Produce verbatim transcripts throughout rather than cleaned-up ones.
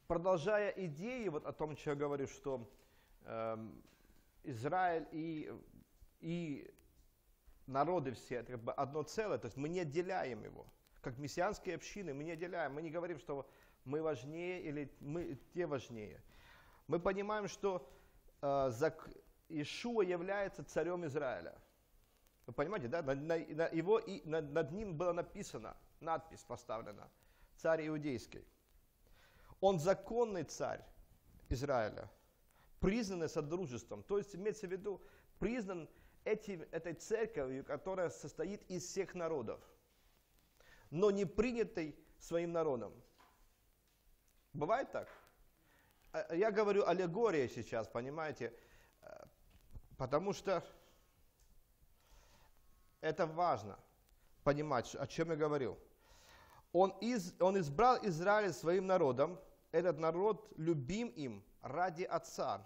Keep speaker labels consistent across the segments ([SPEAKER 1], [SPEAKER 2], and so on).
[SPEAKER 1] продолжая идеи вот о том, что я говорю, что э, Израиль и, и народы все, это как бы одно целое, то есть мы не отделяем его. Как мессианские общины мы не отделяем, мы не говорим, что мы важнее или мы те важнее. Мы понимаем, что э, Иешуа является царем Израиля. Вы понимаете, да? На, на, на его, и, над, над ним было написано, надпись поставлена, царь иудейский. Он законный царь Израиля, признанный содружеством, то есть имеется в виду, признан этим, этой церковью, которая состоит из всех народов, но не принятый своим народом. Бывает так? Я говорю аллегория сейчас, понимаете, потому что это важно понимать, о чем я говорю. Он, из, он избрал Израиль своим народом, этот народ любим им ради Отца.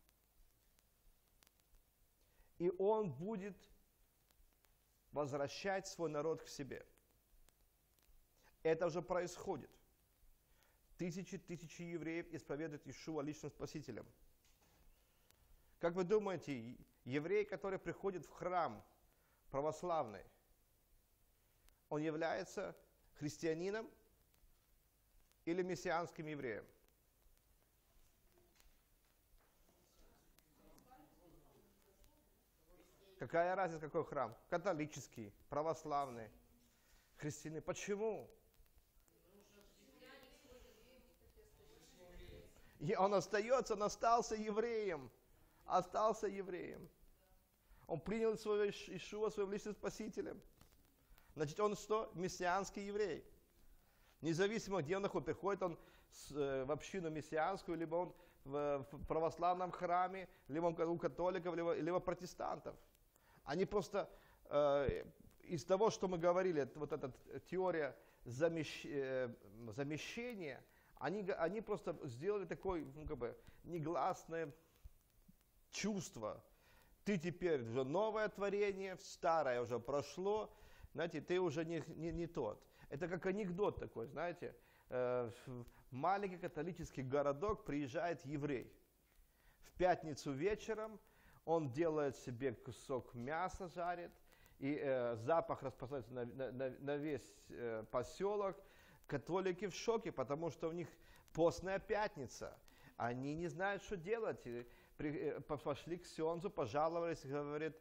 [SPEAKER 1] И он будет возвращать свой народ к себе. Это уже происходит. Тысячи, тысячи евреев исповедуют Иешуа личным спасителем. Как вы думаете, еврей, который приходит в храм православный, он является христианином или мессианским евреем? Какая разница, какой храм? Католический, православный, христианин. Почему? И он остается, он остался евреем. Остался евреем. Он принял своего Иешуа своим личным спасителем. Значит, он что? Мессианский еврей. Независимо, где он находится, приходит он в общину мессианскую, либо он в православном храме, либо он у католиков, либо, либо протестантов. Они просто э, из того, что мы говорили, вот эта теория замещ, э, замещения, они, они просто сделали такое, ну, как бы, негласное чувство. Ты теперь уже новое творение, старое уже прошло, знаете, ты уже не, не, не тот. Это как анекдот такой, знаете, э, в маленький католический городок приезжает еврей. В пятницу вечером он делает себе кусок мяса, жарит, и э, запах распространяется на, на, на весь э, поселок. Католики в шоке, потому что у них постная пятница. Они не знают, что делать. И при, пошли к сионзу, пожаловались, говорит,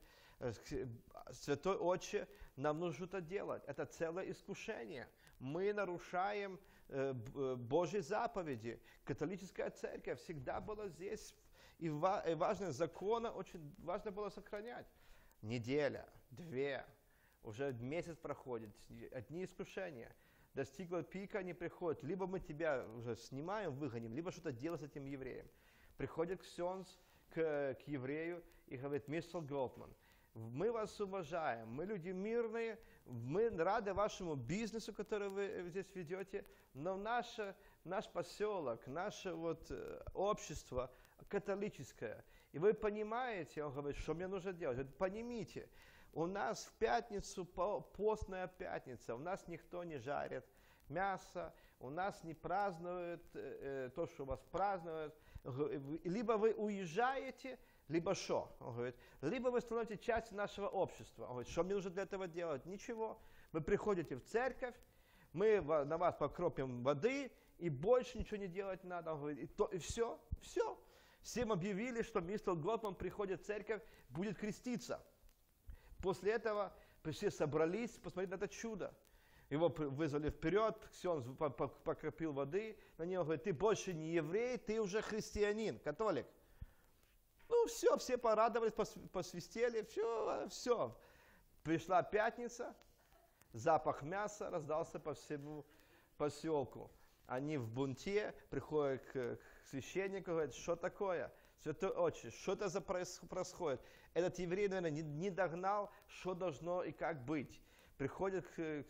[SPEAKER 1] святой отче, нам нужно что-то делать. Это целое искушение. Мы нарушаем э, Божьи заповеди. Католическая церковь всегда была здесь. И важно, закона очень важно было сохранять. Неделя, две, уже месяц проходит, одни искушения. Достигло пика, они приходят, либо мы тебя уже снимаем, выгоним, либо что-то делать с этим евреем. Приходит ксенз к, к еврею и говорит: мистер Голтман, мы вас уважаем, мы люди мирные, мы рады вашему бизнесу, который вы здесь ведете, но наше, наш поселок, наше вот общество католическое, и вы понимаете, он говорит, что мне нужно делать, говорит, поднимите. У нас в пятницу постная пятница, у нас никто не жарит мясо, у нас не празднуют э, то, что у вас празднуют. Либо вы уезжаете, либо что? Он говорит, либо вы становитесь частью нашего общества. Он говорит, что мне нужно для этого делать? Ничего. Вы приходите в церковь, мы на вас покропим воды, и больше ничего не делать надо. Он говорит, и, то, и все, все. Всем объявили, что мистер Голтман приходит в церковь, будет креститься. После этого все собрались посмотреть на это чудо. Его вызвали вперед, ксенз покропил воды на него, говорит, ты больше не еврей, ты уже христианин, католик. Ну все, все порадовались, посвистели, все, все. Пришла пятница, запах мяса раздался по всему поселку. Они в бунте, приходят к, к священнику, говорят, что такое? Святой отче, что это за происходит? Этот еврей, наверное, не, не догнал, что должно и как быть. Приходит к, к,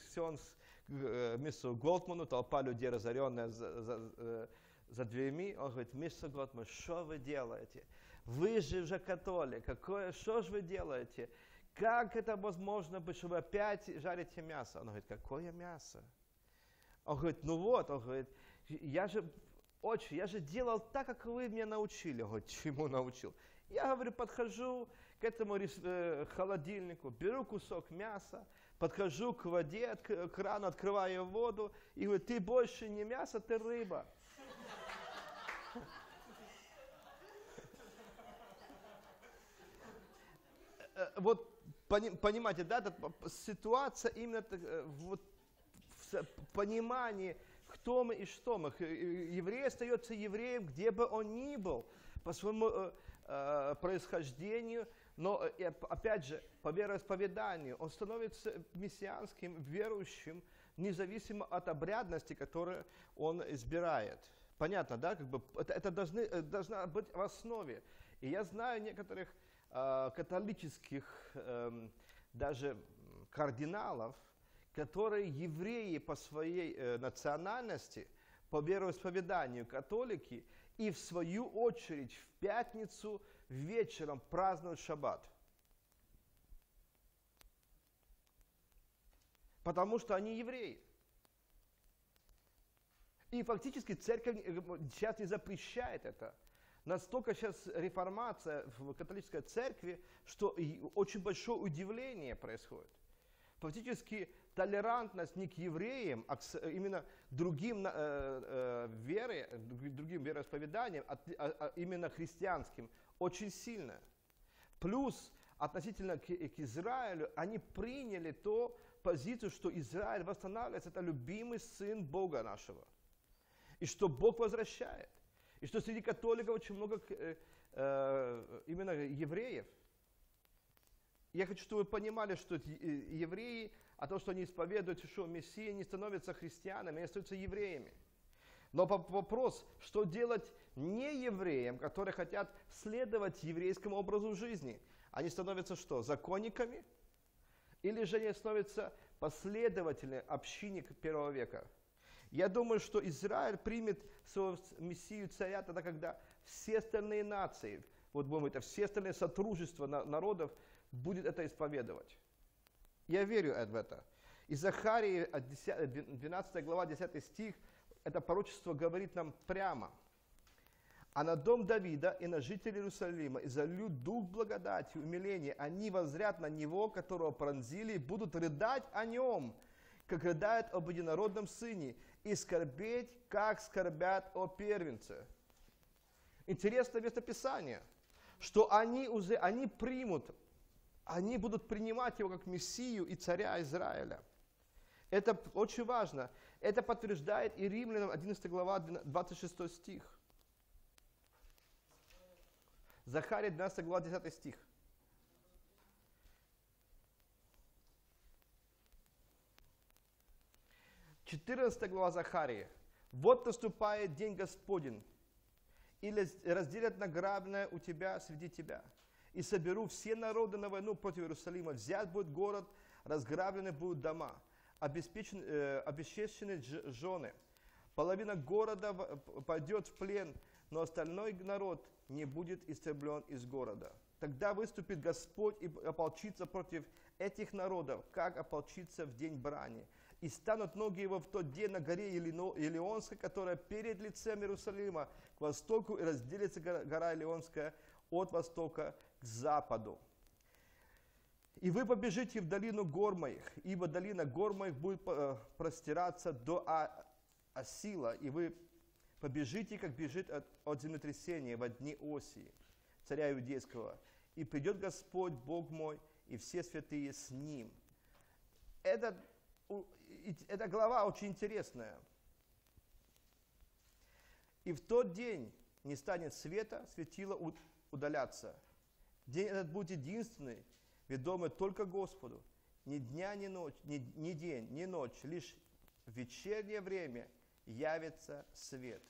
[SPEAKER 1] к мистеру Голтману, толпа людей, разоренная за, за, за дверьми. Он говорит, мистер Голтман, что вы делаете? Вы же уже католик, какое, что же вы делаете? Как это возможно быть, что вы опять жарите мясо? Он говорит, какое мясо? Он говорит, ну вот, он говорит, я же отче, я же делал так, как вы меня научили. Говорит, чему научил? Я, говорю, подхожу к этому э, холодильнику, беру кусок мяса, подхожу к воде, от, к крану, открываю воду, и говорю, ты больше не мясо, ты рыба. Вот понимаете, да, ситуация именно вот в понимании, кто мы и что мы. Еврей остается евреем, где бы он ни был, по своему э, э, происхождению, но э, опять же, по вероисповеданию, он становится мессианским, верующим, независимо от обрядности, которую он избирает. Понятно, да? Как бы это это должны, должна быть в основе. И я знаю некоторых э, католических э, даже кардиналов, которые евреи по своей э, национальности, по вероисповеданию католики, и в свою очередь в пятницу вечером празднуют шаббат. Потому что они евреи. И фактически церковь сейчас не запрещает это. Настолько сейчас реформация в католической церкви, что очень большое удивление происходит. Фактически толерантность не к евреям, а к именно другим э, э, вере, другим вероисповеданиям, а, а именно христианским, очень сильная. Плюс относительно к, к Израилю, они приняли ту позицию, что Израиль восстанавливается, это любимый сын Бога нашего. И что Бог возвращает. И что среди католиков очень много э, э, именно евреев. Я хочу, чтобы вы понимали, что евреи, а то, что они исповедуют, что Мессия не становится христианами, они остаются евреями. Но вопрос, что делать не евреям, которые хотят следовать еврейскому образу жизни? Они становятся что, законниками? Или же они становятся последователями общины первого века? Я думаю, что Израиль примет своего Мессию царя тогда, когда все остальные нации, вот будем это, все остальные сотрудничества народов будет это исповедовать. Я верю в это. И Захарии, двенадцатая глава, десятый стих, это пророчество говорит нам прямо. «А на дом Давида и на жителей Иерусалима изолью дух благодати, умиления, они воззрят на него, которого пронзили, и будут рыдать о нем, как рыдают об единородном сыне, и скорбеть, как скорбят о первенце». Интересное местописание, что они, уже, они примут, они будут принимать его как Мессию и царя Израиля. Это очень важно. Это подтверждает и Римлянам одиннадцатая глава, двадцать шестой стих. Захария двенадцатая глава, десятый стих. четырнадцатая глава Захарии. «Вот наступает день Господень, и разделят награбленное у тебя среди тебя. И соберу все народы на войну против Иерусалима. Взят будет город, разграблены будут дома, обеспечены, э, обесчещены жены. Половина города пойдет в плен, но остальной народ не будет истреблен из города. Тогда выступит Господь и ополчится против этих народов, как ополчится в день брани. И станут ноги его в тот день на горе Елеонской, которая перед лицем Иерусалима к востоку, и разделится гора Елеонская от востока к западу. И вы побежите в долину гор моих, ибо долина гор моих будет простираться до Асила, и вы побежите, как бежит от, от землетрясения во дни Осии, царя Иудейского. И придет Господь, Бог мой, и все святые с ним». Это, эта глава очень интересная. «И в тот день не станет света, светило удаляться. День этот будет единственный, ведомый только Господу. Ни дня, ни ночь, ни, ни день, ни ночь, лишь в вечернее время явится свет».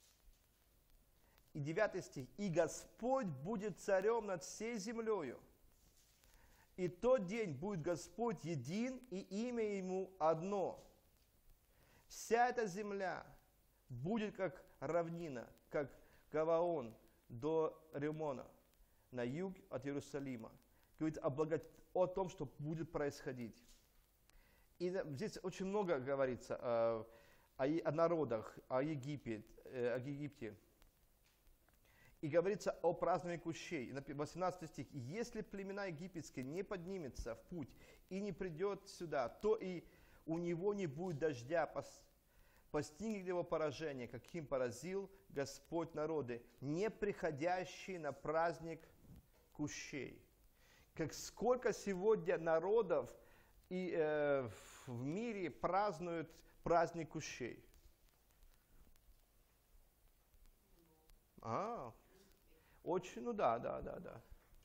[SPEAKER 1] И девятый стих. «И Господь будет царем над всей землею. И тот день будет Господь един, и имя Ему одно. Вся эта земля будет как равнина, как Гаваон до Римона, на юг от Иерусалима». Говорит о, благо... о том, что будет происходить. И здесь очень много говорится о, о народах, о Египте, э, о Египте. И говорится о праздновании кущей. восемнадцатый стих. «Если племена египетские не поднимется в путь и не придет сюда, то и у него не будет дождя, постигнет его поражение, каким поразил Господь народы, не приходящие на праздник кущей». Как сколько сегодня народов и, э, в мире празднуют праздник кущей? А, очень, ну да, да, да, да.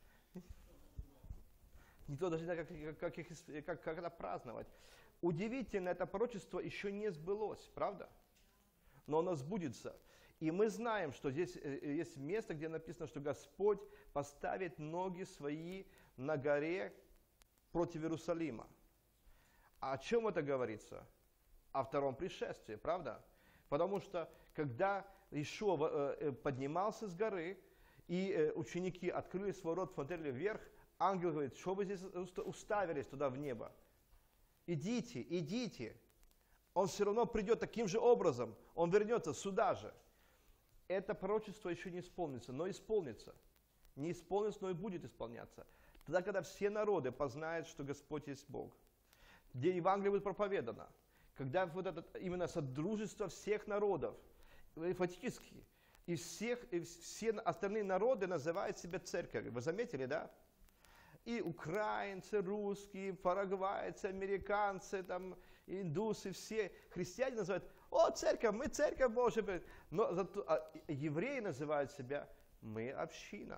[SPEAKER 1] Никто даже не знает, как, как, их, как, как это праздновать. Удивительно, это пророчество еще не сбылось, правда? Но оно сбудется. И мы знаем, что здесь есть место, где написано, что Господь поставит ноги свои на горе против Иерусалима. А о чем это говорится? О втором пришествии, правда? Потому что, когда Иешуа поднимался с горы, и ученики открыли свой рот, смотрели вверх, ангел говорит: что вы здесь уставились туда в небо? Идите, идите. Он все равно придет таким же образом, он вернется сюда же. Это пророчество еще не исполнится, но исполнится. Не исполнится, но и будет исполняться. Тогда, когда все народы познают, что Господь есть Бог. Где Евангелие будет проповедано. Когда вот это именно содружество всех народов, фактически, и, всех, и все остальные народы называют себя церковью. Вы заметили, да? И украинцы, русские, парагвайцы, американцы, там, индусы, все христиане называют: о, церковь, мы церковь Божия. Но зато, а, евреи называют себя: мы община.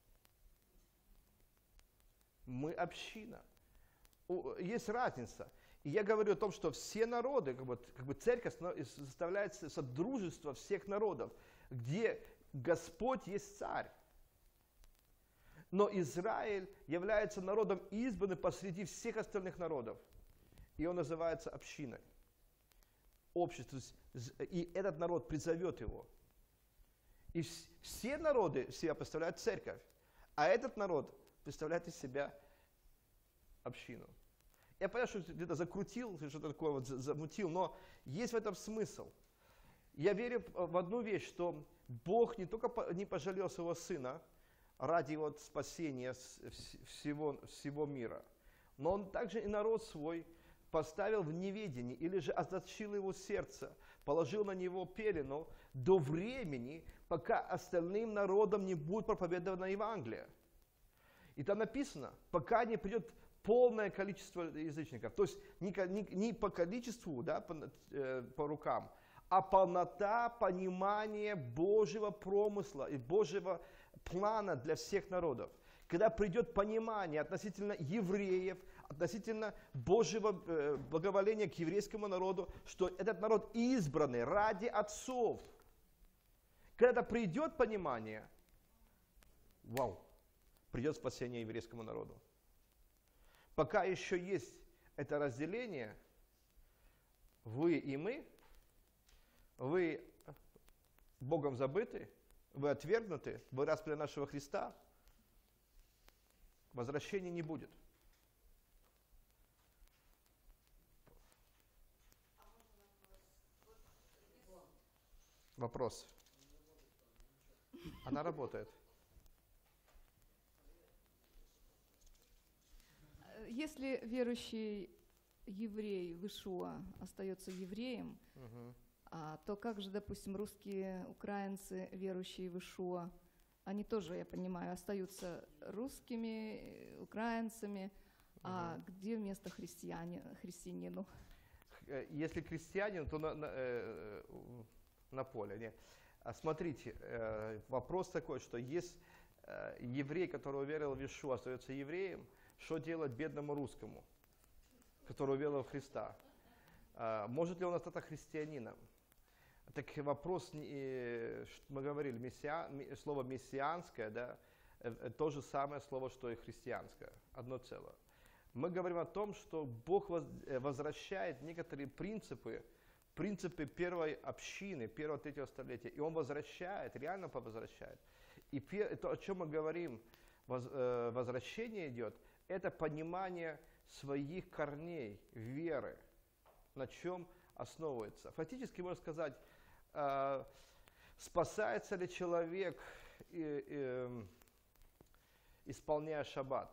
[SPEAKER 1] Мы община. Есть разница. И я говорю о том, что все народы, как бы, как бы церковь составляет содружество всех народов, где Господь есть царь. Но Израиль является народом избранным посреди всех остальных народов. И он называется общиной. Общество. И этот народ призовет его. И все народы себя представляют церковь. А этот народ представляет из себя общину. Я понимаю, что где-то закрутил, что-то такое вот замутил, но есть в этом смысл. Я верю в одну вещь, что Бог не только не пожалел своего Сына ради его спасения всего, всего мира, но Он также и народ свой поставил в неведении, или же озадачил его сердце, положил на него пелену до времени, пока остальным народам не будет проповедовано Евангелие. И там написано: пока не придет полное количество язычников. То есть не, не, не по количеству, да, по, э, по рукам, а полнота понимания Божьего промысла и Божьего плана для всех народов. Когда придет понимание относительно евреев, относительно Божьего э, благоволения к еврейскому народу, что этот народ избранный ради отцов. Когда придет понимание, вау, придет спасение еврейскому народу. Пока еще есть это разделение, вы и мы, вы Богом забыты, вы отвергнуты, вы распяли нашего Христа, возвращения не будет. Вопрос. Она работает.
[SPEAKER 2] Если верующий еврей в Иешуа остается евреем,
[SPEAKER 1] угу.
[SPEAKER 2] а, то как же, допустим, русские, украинцы, верующие в Иешуа, они тоже, я понимаю, остаются русскими, украинцами, угу. а где место христиане, христианину?
[SPEAKER 1] Если крестьянин, то на, на, э, на поле. Нет. Смотрите, э, вопрос такой, что есть э, еврей, который уверовал в Иешуа, остается евреем. Что делать бедному русскому, который уверовал в Христа? А, может ли он остаться христианином? Так вопрос, мы говорили, мессиа, слово мессианское, да, то же самое слово, что и христианское, одно целое. Мы говорим о том, что Бог возвращает некоторые принципы, принципы первой общины, первого, третьего столетия, и Он возвращает, реально возвращает. И то, о чем мы говорим, возвращение идет, это понимание своих корней, веры, на чем основывается. Фактически, можно сказать, Спасается ли человек, э, э, исполняя шаббат?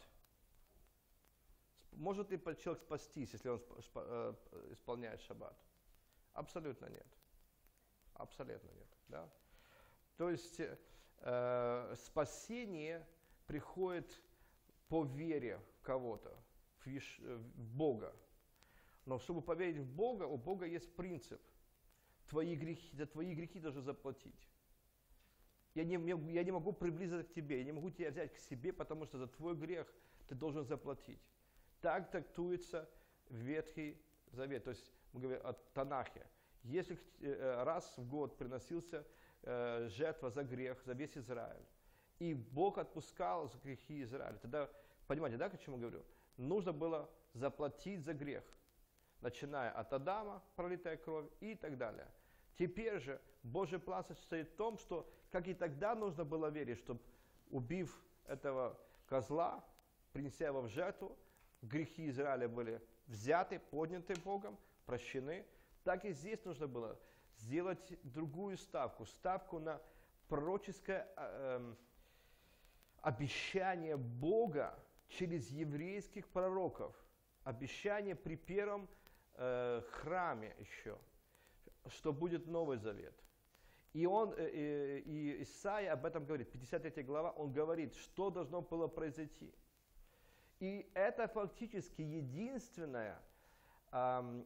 [SPEAKER 1] Может ли человек спастись, если он э, исполняет шаббат? Абсолютно нет. Абсолютно нет. Да? То есть э, спасение приходит по вере в кого-то, в, Еш... в Бога. Но чтобы поверить в Бога, у Бога есть принцип. Твои грехи, за твои грехи должен заплатить. Я не, я не могу приблизиться к тебе, я не могу тебя взять к себе, потому что за твой грех ты должен заплатить. Так трактуется Ветхий Завет. То есть мы говорим о Танахе. Если раз в год приносился э, жертва за грех, за весь Израиль, и Бог отпускал за грехи Израиля, тогда, понимаете, да, к чему говорю? Нужно было заплатить за грех, начиная от Адама, пролитая кровь и так далее. Теперь же Божий план состоит в том, что, как и тогда нужно было верить, чтобы, убив этого козла, принеся его в жертву, грехи Израиля были взяты, подняты Богом, прощены, так и здесь нужно было сделать другую ставку, ставку на пророческое э, обещание Бога через еврейских пророков, обещание при первом э, храме еще, что будет Новый Завет. И, он, э, и Исаия об этом говорит, пятьдесят третья глава, он говорит, что должно было произойти. И это фактически единственная э,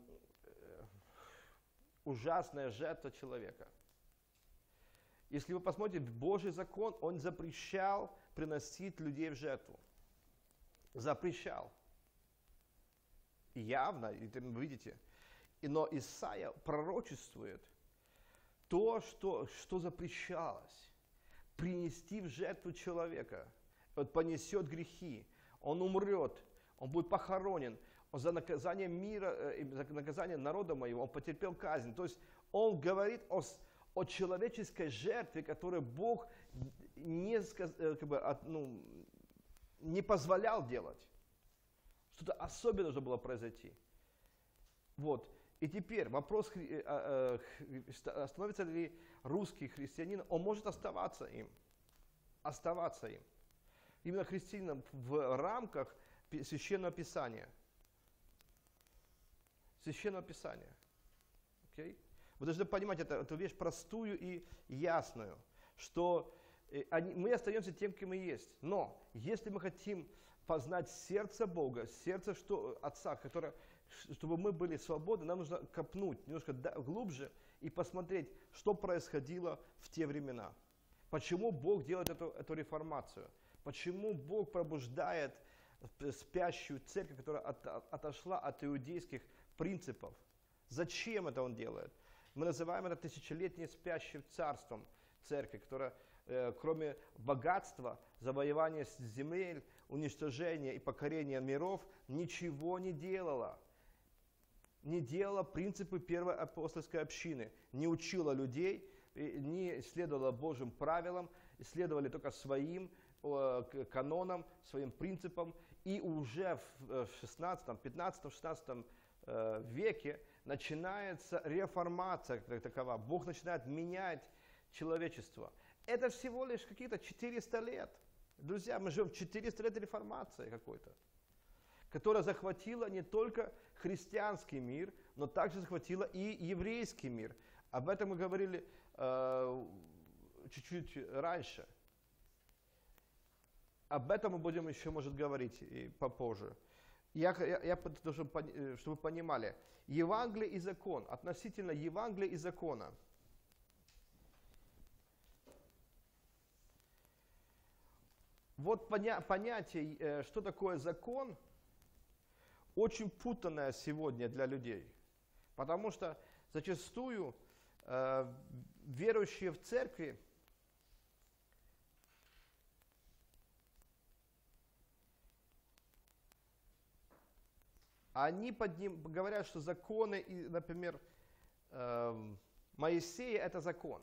[SPEAKER 1] ужасная жертва человека. Если вы посмотрите, Божий закон, он запрещал приносить людей в жертву. Запрещал. Явно, это вы видите. Но Исаия пророчествует то, что, что запрещалось. Принести в жертву человека. Он понесет грехи, он умрет, он будет похоронен. Он за наказание мира, за наказание народа моего, он потерпел казнь. То есть он говорит о, о человеческой жертве, которую Бог не, как бы, ну, не позволял делать. Что-то особенное должно было произойти. Вот. И теперь вопрос, становится ли русский христианин, он может оставаться им. Оставаться им. Именно христианином в рамках Священного Писания. Священного Писания. Okay? Вы должны понимать это, эту вещь простую и ясную, что они, мы остаемся тем, кем мы есть. Но если мы хотим познать сердце Бога, сердце что, Отца, которое, чтобы мы были свободны, нам нужно копнуть немножко глубже и посмотреть, что происходило в те времена. Почему Бог делает эту, эту реформацию? Почему Бог пробуждает спящую церковь, которая от, от, отошла от иудейских принципов? Зачем это Он делает? Мы называем это тысячелетним спящим царством церкви, которая, э, кроме богатства, завоевания земель, уничтожения и покорения миров, ничего не делала. Не делала принципы первой апостольской общины, не учила людей, не следовала Божьим правилам, следовали только своим э, канонам, своим принципам. И уже в шестнадцатом, пятнадцатом, шестнадцатом э, веке начинается реформация как такова. Бог начинает менять человечество. Это всего лишь какие-то четыреста лет. Друзья, мы живем в четыреста лет реформации какой-то, которая захватила не только христианский мир, но также захватила и еврейский мир. Об этом мы говорили э, чуть-чуть раньше. Об этом мы будем еще, может, говорить и попозже. Я, я, я должен, чтобы вы понимали, Евангелие и закон, относительно Евангелия и закона. Вот поня, понятие, что такое закон, очень путанное сегодня для людей. Потому что зачастую э, верующие в церкви они под ним говорят, что законы, например, э, Моисея – это закон.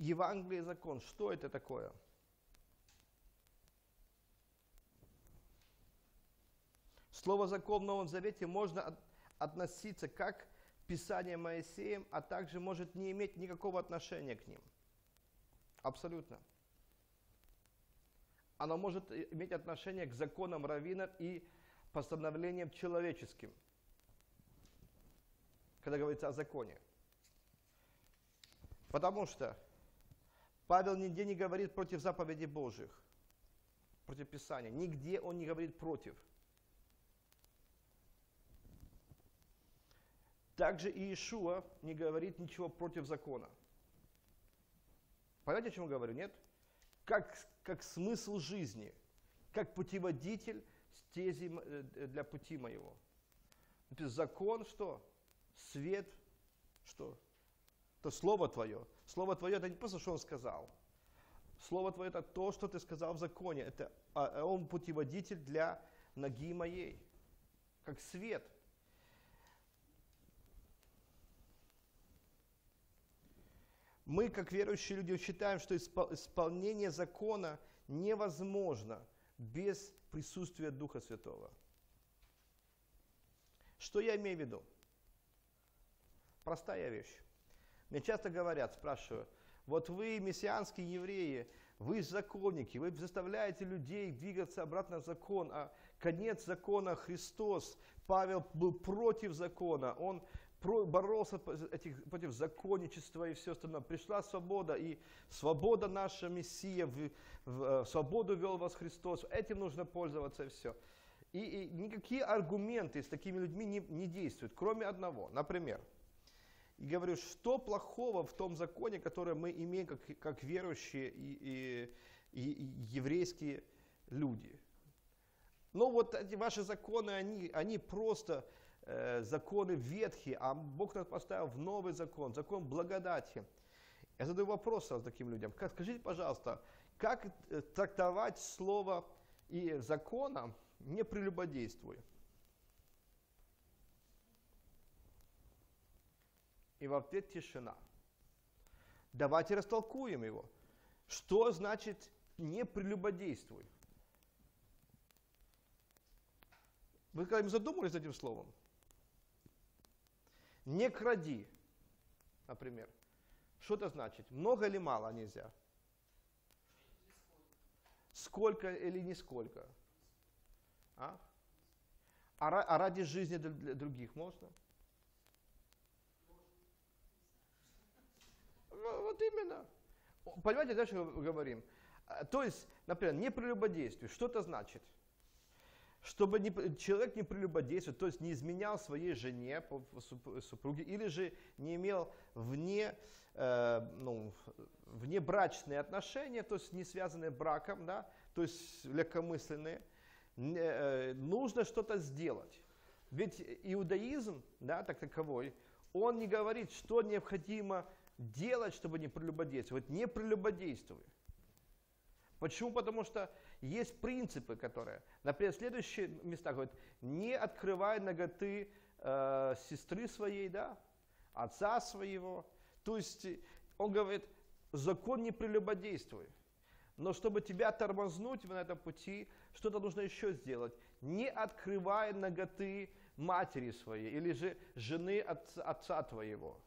[SPEAKER 1] Евангелие и закон, что это такое? Слово закон в Новом Завете можно от, относиться как к Писанию Моисеем, а также может не иметь никакого отношения к ним. Абсолютно. Оно может иметь отношение к законам раввинов и постановлениям человеческим, когда говорится о законе. Потому что Павел нигде не говорит против заповедей Божьих, против Писания. Нигде он не говорит против. Также и Иешуа не говорит ничего против закона. Понимаете, о чем я говорю, нет? Как, как смысл жизни, как путеводитель стези для пути моего. Закон что? Свет что? Это Слово Твое. Слово Твое это не просто, что Он сказал. Слово Твое это то, что Ты сказал в законе. Это Он путеводитель для ноги моей, как свет. Мы, как верующие люди, считаем, что исполнение закона невозможно без присутствия Духа Святого. Что я имею в виду? Простая вещь. Мне часто говорят, спрашивают, вот вы, мессианские евреи, вы законники, вы заставляете людей двигаться обратно в закон, а конец закона Христос. Павел был против закона, он боролся против законничества и все остальное. Пришла свобода, и свобода наша, Мессия, в, в, в свободу вел вас Христос. Этим нужно пользоваться и все. И, и никакие аргументы с такими людьми не, не действуют, кроме одного. Например, и говорю, что плохого в том законе, который мы имеем как, как верующие и, и, и, и еврейские люди. Ну вот эти ваши законы, они, они просто э, законы ветхие, а Бог нас поставил в новый закон, закон благодати. Я задаю вопрос сразу таким людям. Как, скажите, пожалуйста, как трактовать слово и закона не прелюбодействуя? И в ответ тишина. Давайте растолкуем его. Что значит не прелюбодействуй? Вы когда-нибудь задумывались над этим словом? Не кради, например. Что это значит? Много или мало нельзя? Сколько или нисколько? А? А, а ради жизни для других можно? Вот именно. Понимаете, да, что мы говорим? То есть, например, не прелюбодействие. Что это значит? Чтобы не, человек не прелюбодействовал, то есть не изменял своей жене, супруге, или же не имел вне, э, ну, внебрачные отношения, то есть не связанные браком, да, то есть легкомысленные, не, э, нужно что-то сделать. Ведь иудаизм, да, так таковой, он не говорит, что необходимо делать, чтобы не прелюбодействовать. Не прелюбодействуй. Почему? Потому что есть принципы, которые, например, следующие места говорят, не открывай наготы э, сестры своей, да, отца своего. То есть он говорит, закон не прелюбодействуй. Но чтобы тебя тормознуть на этом пути, что-то нужно еще сделать. Не открывай наготы матери своей или же жены от, отца твоего.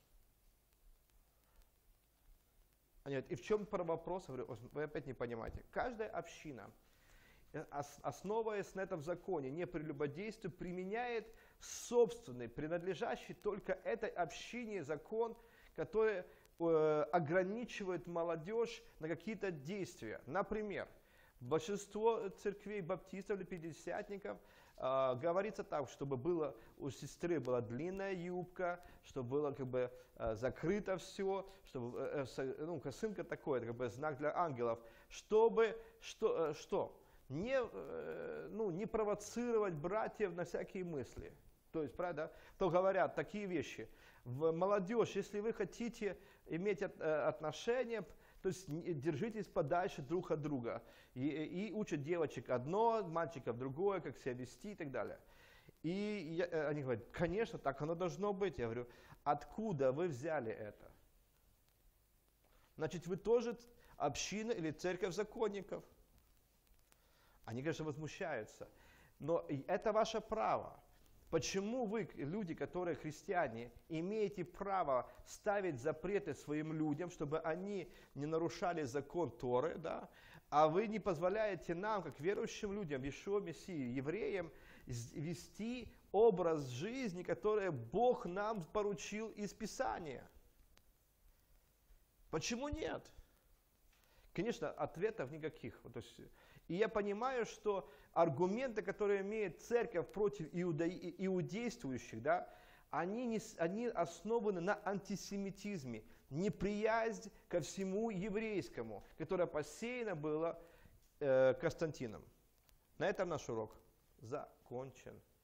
[SPEAKER 1] Нет, и в чем вопрос? Вы опять не понимаете. Каждая община, основываясь на этом законе, не прелюбодействие, применяет собственный, принадлежащий только этой общине закон, который э, ограничивает молодежь на какие-то действия. Например, большинство церквей баптистов или пятидесятников э, говорится так, чтобы было, у сестры была длинная юбка, чтобы было как бы э, закрыто все, чтобы э, э, ну, косынка такой, это как бы знак для ангелов, чтобы что, э, что? Не, э, ну, не провоцировать братьев на всякие мысли. То есть, правда, то говорят такие вещи. В молодежь, если вы хотите иметь от, э, отношения, то есть держитесь подальше друг от друга. И, и учат девочек одно, мальчиков другое, как себя вести и так далее. И я, они говорят, конечно, так оно должно быть. Я говорю, откуда вы взяли это? Значит, вы тоже община или церковь законников. Они, конечно, возмущаются. Но это ваше право. Почему вы, люди, которые христиане, имеете право ставить запреты своим людям, чтобы они не нарушали закон Торы, да? А вы не позволяете нам, как верующим людям, Иешуа Мессии, евреям, вести образ жизни, который Бог нам поручил из Писания? Почему нет? Конечно, ответов никаких. То есть, и я понимаю, что аргументы, которые имеет церковь против иуда, иудействующих, да, они, не, они основаны на антисемитизме, неприязнь ко всему еврейскому, которое посеяно было э, Константином. На этом наш урок закончен.